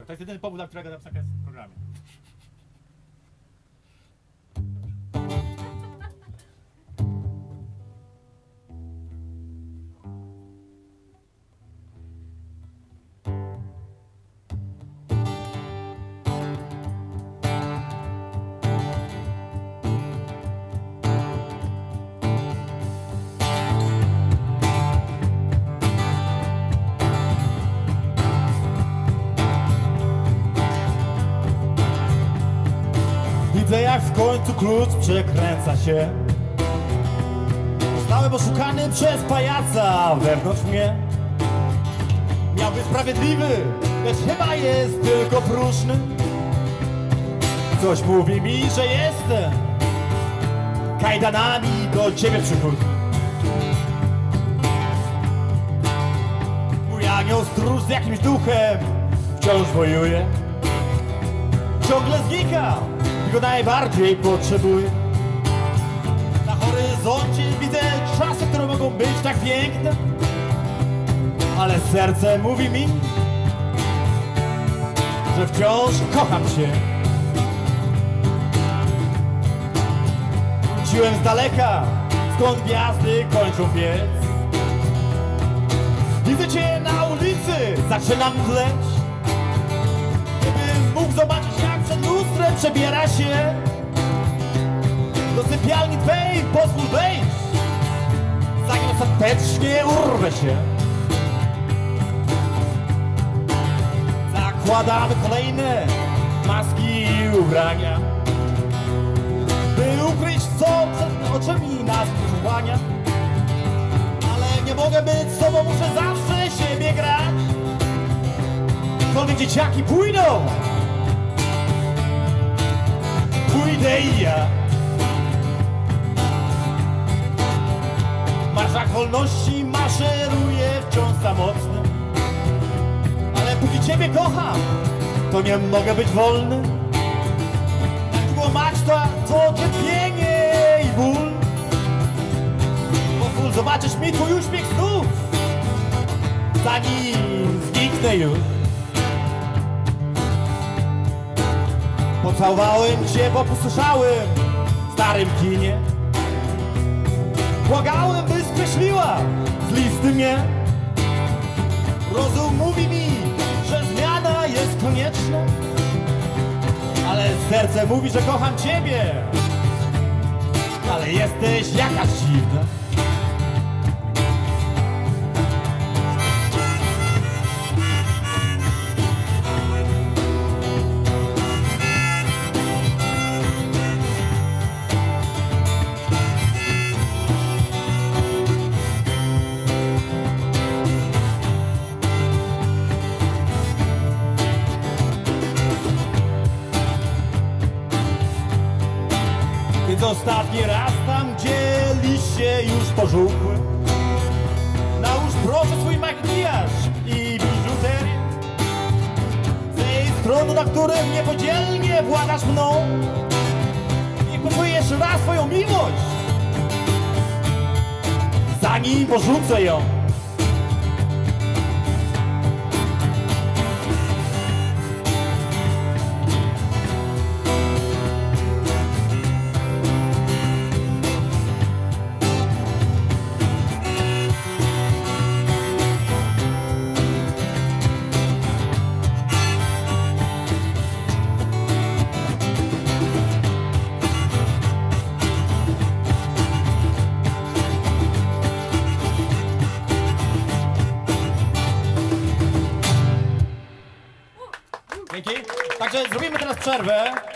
To jest jedyny powód, dla którego ta piosenka jest w programie. Widzę, jak w końcu klucz przekręca się. Zostałem oszukany przez pajaca wewnątrz mnie. Miał być sprawiedliwy, lecz chyba jest tylko próżny. Coś mówi mi, że jestem kajdanami do ciebie przykuty. Mój anioł stróż z jakimś duchem wciąż wojuje. Ciągle znika, go najbardziej potrzebuję. Na horyzoncie widzę czasy, które mogą być tak piękne, ale serce mówi mi, że wciąż kocham cię. Wróciłem z daleka, skąd gwiazdy kończą biec. Widzę cię na ulicy, zaczynam tleć. Gdybym mógł zobaczyć, jak przed lustrem przebiera się do sypialni twej, pozwól wejść, zanim ostatecznie urwę się. Zakładamy kolejne maski i ubrania, by ukryć, co przed oczami nas pochłania. Ale nie mogę być sobą, muszę zawsze siebie grać. Gdziekolwiek dzieciaki pójdą, pójdę i ja. W marszach wolności maszeruję wciąż samotny, ale póki ciebie kocham, to nie mogę być wolny. Jak tłumacza to cierpienie i ból, pozwól zobaczyć mi twój uśmiech znów, zanim zniknę już. Pocałowałem cię po opustoszałym starym kinie. Błagałem, by skreśliła z listy mnie. Rozum mówi mi, że zmiana jest konieczna, ale serce mówi, że kocham ciebie. Ale jesteś jakaś dziwna. Więc ostatni raz tam, gdzie liście już pożółkły, nałóż proszę swój makijaż i biżuterię. Zejdź z tronu, na którym niepodzielnie władasz mną, i kupuj jeszcze raz swoją miłość, zanim porzucę ją. Dzięki. Także zrobimy teraz przerwę.